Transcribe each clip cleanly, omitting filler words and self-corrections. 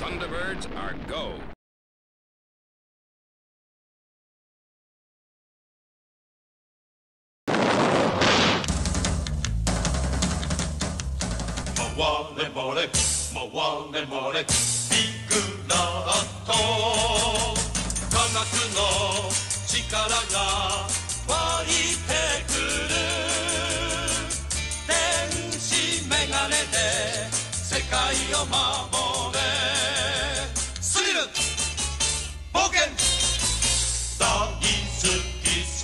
Thunderbirds are go. Mole mole, mole mole, ビッグラット。科学の力が湧いてくる。電子メガネで世界を守れ。スリル、冒険、大好きさ。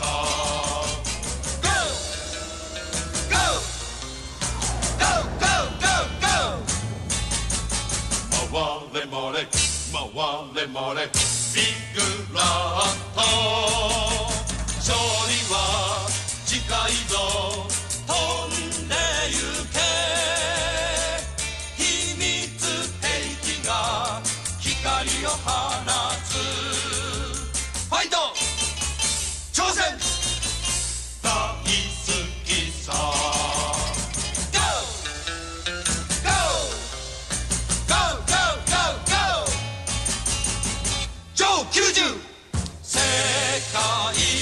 回れ回れ回れ回れビッグラット。勝利は近いぞ飛んでゆけ。秘密兵器が光を放つ。ファイト挑戦大好きさ。ジョー90世界